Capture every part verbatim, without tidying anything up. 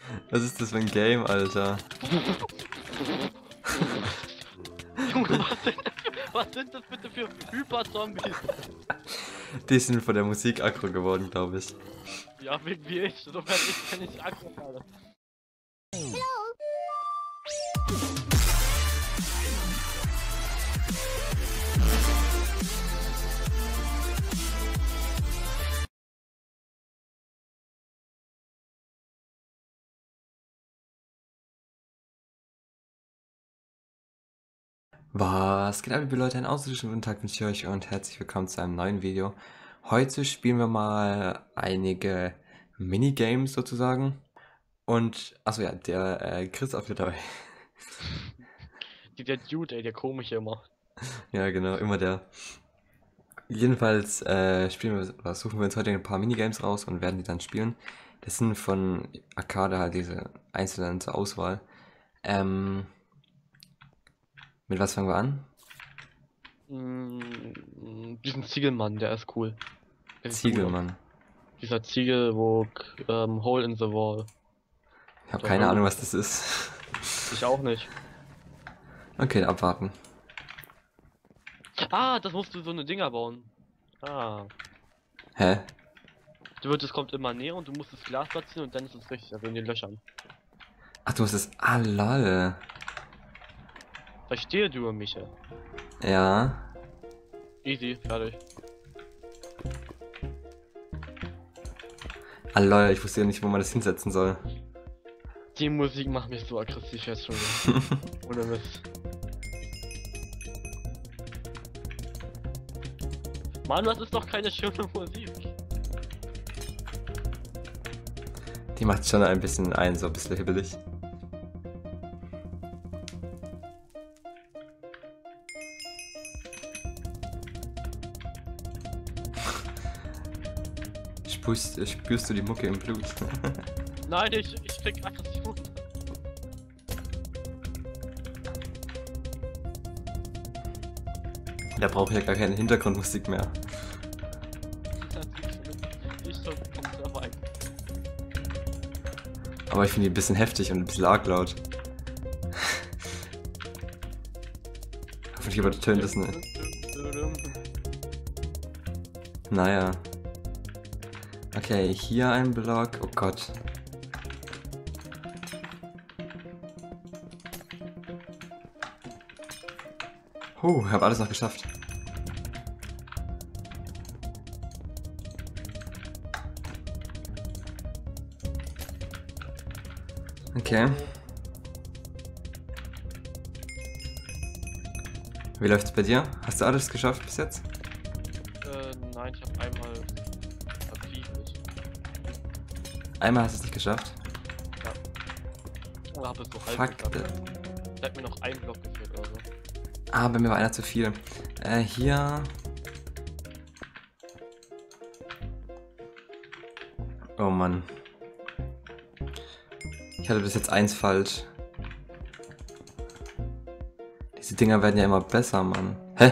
Was ist das für ein Game, Alter? Junge, was sind, was sind das bitte für Hyper-Zombies? Die sind von der Musik aggro geworden, glaube ich. Ja, wie, wie ich, so kann ich, kann ich aggro werden. Was geht ab, liebe Leute? Einen ausländischen guten Tag wünsche ich euch und herzlich willkommen zu einem neuen Video. Heute spielen wir mal einige Minigames sozusagen. Und, achso ja, der äh, Chris ist auch wieder dabei. Der Dude, ey, der komische immer. Ja, genau, immer der. Jedenfalls äh, spielen wir, oder suchen wir uns heute ein paar Minigames raus und werden die dann spielen. Das sind von Arcade halt diese einzelnen zur Auswahl. Ähm, mit was fangen wir an? Mm, diesen Ziegelmann, der ist cool. Der ist Ziegelmann. Cool. Dieser Ziegel, wo ähm, Hole in the Wall. Ich habe Doch, keine wenn- Ahnung, was das ist. Ich auch nicht. Okay, abwarten. Ah, das musst du so eine Dinger bauen. Ah. Hä? Du wird, es kommt immer näher und du musst das Glas platzieren und dann ist es richtig, also in den Löchern. Ach, du musst das. Ah, lol. Verstehe du, Micha. Ja. Easy, fertig. Ah, lol, ich wusste ja nicht, wo man das hinsetzen soll. Die Musik macht mich so aggressiv jetzt schon wieder. Ohne Mist. Mann, das ist doch keine schöne Musik. Die macht schon ein bisschen ein, so ein bisschen hibbelig. Spürst, spürst du die Mucke im Blut? Nein, ich, ich krieg Aggression. Der braucht ja gar keine Hintergrundmusik mehr. Ich schon vom Server ein. Aber ich finde die ein bisschen heftig und ein bisschen arg laut. Hoffentlich übertönt das nicht. Naja. Okay, hier ein Block. Oh Gott. Huh, habe alles noch geschafft. Okay. Wie läuft's bei dir? Hast du alles geschafft bis jetzt? Äh, nein, ich hab einmal verpflichtet. Einmal hast du es nicht geschafft. Oder hab es so halb Fuck. geschafft. Da hat mir noch ein Block gefehlt oder so. Ah, bei mir war einer zu viel. Äh, hier. Oh Mann. Ich hatte bis jetzt eins falsch. Diese Dinger werden ja immer besser, Mann. Hä?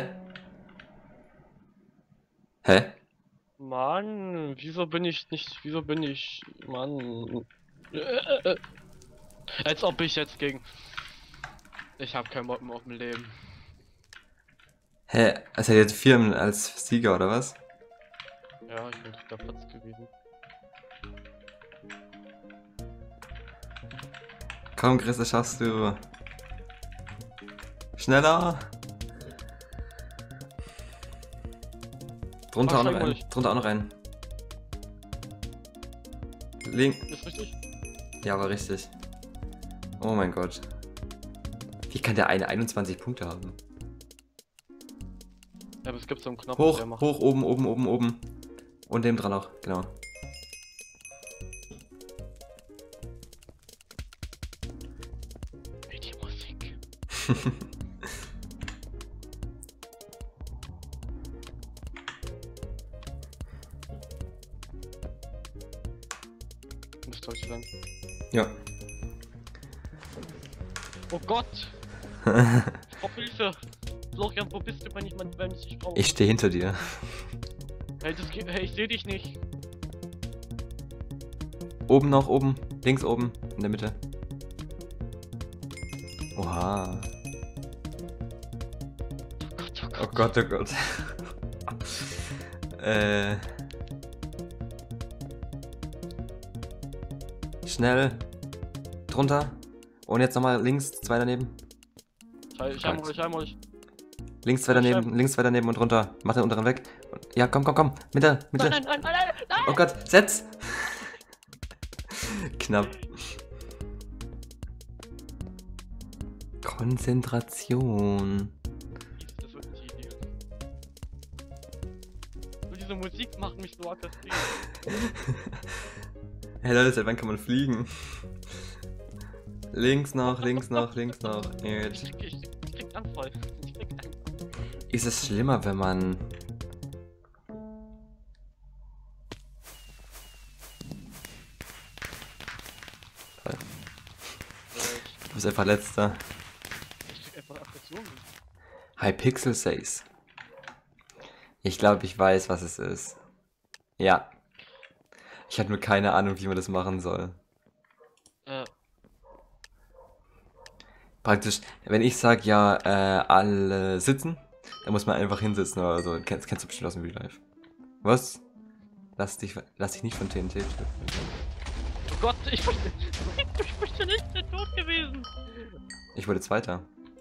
Hä? Mann, wieso bin ich nicht, wieso bin ich, Mann. Äh, äh, äh. Als ob ich jetzt gegen... Ich hab keinen Bock mehr auf mein Leben. Hä? Es hat jetzt Firmen als Sieger, oder was? Ja, ich bin dritter Platz gewesen. Komm, Chris, das schaffst du. Schneller! Drunter Ach, auch noch steig mal ein. nicht. Drunter auch noch ein. Link. Ist richtig? Ja, war richtig. Oh mein Gott. Wie kann der eine einundzwanzig Punkte haben? Ja, aber es gibt so einen Knopf, Hoch, der macht. hoch, oben, oben, oben, oben. Und dem dran auch, genau. Ey, die Musik. Müsste heute sein. Ja. Oh Gott! Ich brauch Hilfe! Florian, wo bist du, wenn ich, mein, wenn ich dich brauche? Ich stehe hinter dir. Hey, das geht, hey, ich seh dich nicht. Oben noch, oben. Links oben, in der Mitte. Oha. Oh Gott, oh Gott. äh. Schnell. Drunter. Und jetzt nochmal links, zwei daneben. Ich heim euch, ich heim euch. Links, zwei daneben, links, zwei daneben und runter. Mach den unteren weg. Ja, komm, komm, komm. Mitte, Mitte. Nein, nein, nein, nein, nein. Oh Gott, setz! Knapp. Konzentration. Das wird nicht Idee. Nur diese Musik macht mich so aggressiv. Hey Leute, seit wann kann man fliegen? Links noch, links noch, links noch. Ich krieg, ich, ich krieg Anfall. Ich krieg Anfall. Ist es schlimmer, wenn man... Du bist einfach letzter. Ich krieg einfach Aggression. Hypixel says. Ich glaube, ich weiß, was es ist. Ja. Ich habe nur keine Ahnung, wie man das machen soll. Äh. Praktisch, wenn ich sage, ja, äh, alle sitzen, dann muss man einfach hinsitzen oder so. Kennst, kennst du bestimmt aus dem Real Life. Was? Lass dich, lass dich nicht von T N T töten. Oh Gott, ich bin, ich bin nicht tot gewesen. Ich wurde Zweiter.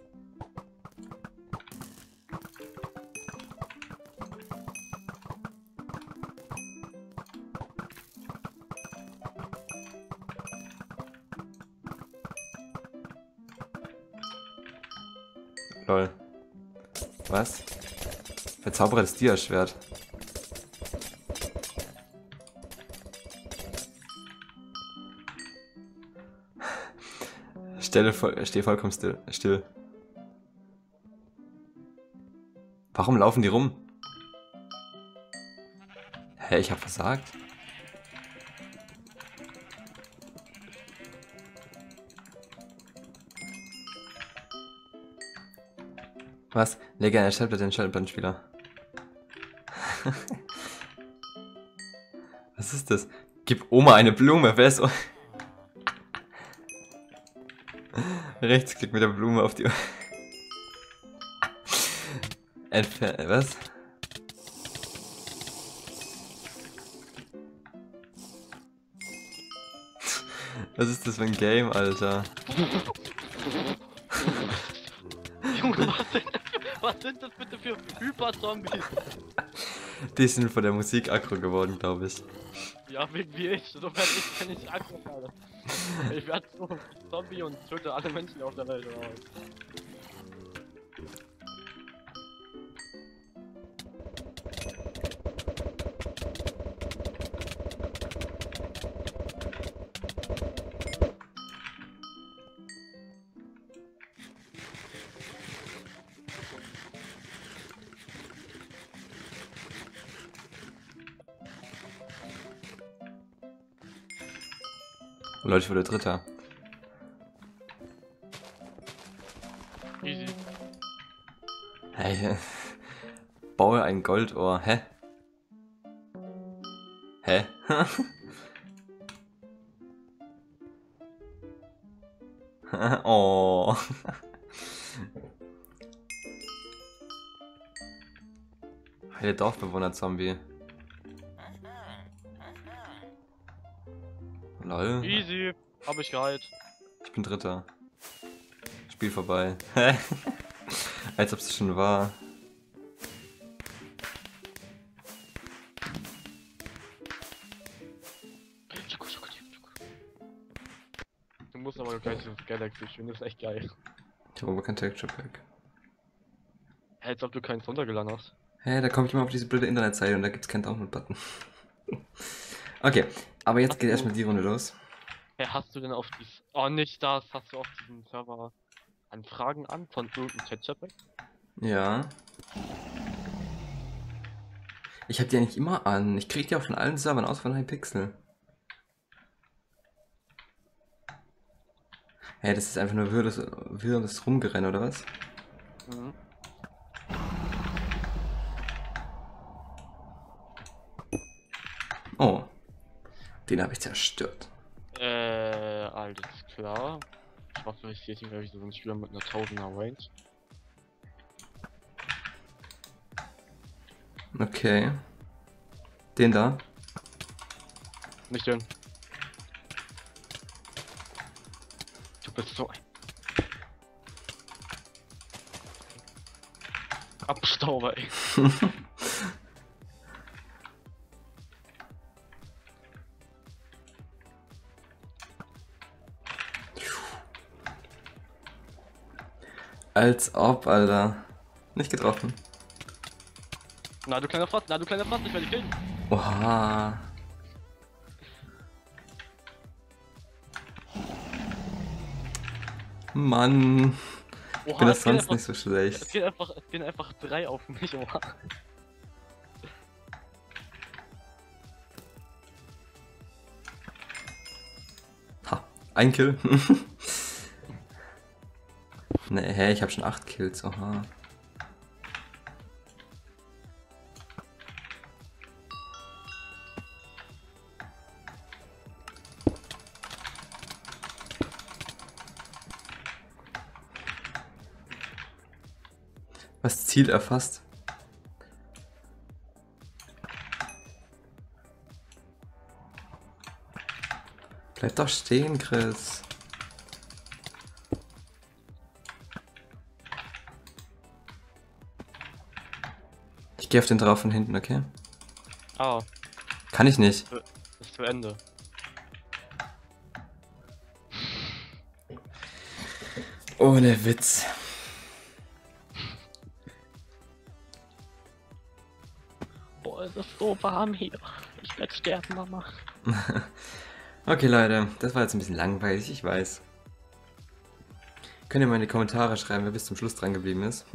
Lol. Was? Verzauberer das Dia-Schwert. Stelle voll, steh vollkommen still, still. Warum laufen die rum? Hä, ich hab versagt? Was? Lege eine Schallplatte in den Schallplattenspieler. Was ist das? Gib Oma eine Blume, wer ist so? Rechtsklick mit der Blume auf die... Entfernen, was? Was ist das für ein Game, Alter? Junge, was sind, was sind das bitte für Hyper-Zombies? Die sind von der Musik aggro geworden, glaube ich. Ja, wegen wie ich. So werde ich, wenn ich aggro werde. Ich werde so ein Zombie und töte alle Menschen auf der Welt. Oder? Leute, ich wurde Dritter. Easy. Hey, baue ein Goldohr. Hä? Hä? Oh. Heile Dorfbewohner-Zombie. Lol. Easy. Hab ich geheilt. Ich bin Dritter. Spiel vorbei. Als ob es schon war. Du musst aber gleich das Galaxy spielen, das ist echt geil. Ich habe aber kein Texture Pack. Als ob du keinen runtergeladen hast. Hä, hey, da komme ich immer auf diese blöde Internetseite und da gibt es keinen Download-Button. Okay, aber jetzt Hast geht du- erstmal die Runde los. Hey, hast du denn auf dies... Oh, nicht das. Hast du auf diesem Server Anfragen an von irgendeinem Texture-Pack? Ja. Ich habe die eigentlich immer an. Ich krieg die auch von allen Servern aus von Hypixel. Hey, das ist einfach nur wirres, wirres Rumgerennen, oder was? Mhm. Oh. Den habe ich zerstört. Äh... klar. Ich mache vielleicht hier glaube ich so ein Spieler mit einer tausender Range. Okay. Den da. Nicht den. Du bist so ein Abstauber, ey. Als ob, Alter. Nicht getroffen. Na du kleiner Fratz, na du kleiner Fratz, ich werde dich killen. Oha. Mann. Ich Oha, bin das es gehen sonst einfach, nicht so es schlecht. gehen einfach, es gehen einfach drei auf mich, oha. Ha, ein Kill. Ne, hä, ich hab schon acht Kills, oha. Was Ziel erfasst? Bleib doch stehen, Chris. Ich gehe auf den drauf von hinten, okay? Ah, Kann ich nicht. ist zu Ende. Ohne Witz. Boah, es ist so warm hier. Ich werde sterben, Mama. Okay, Leute, das war jetzt ein bisschen langweilig, ich weiß. Könnt ihr mal in die Kommentare schreiben, wer bis zum Schluss dran geblieben ist.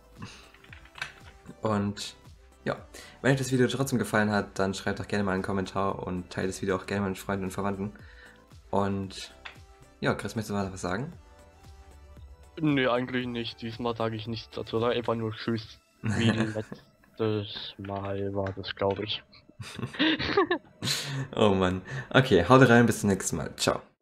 Und ja, wenn euch das Video trotzdem gefallen hat, dann schreibt doch gerne mal einen Kommentar und teilt das Video auch gerne mal mit Freunden und Verwandten. Und ja, Chris, möchtest du mal was sagen? Nee, eigentlich nicht. Diesmal sage ich nichts dazu, oder? Einfach nur Tschüss. Wie letztes Mal war das, glaube ich. Oh Mann. Okay, haut rein, bis zum nächsten Mal. Ciao.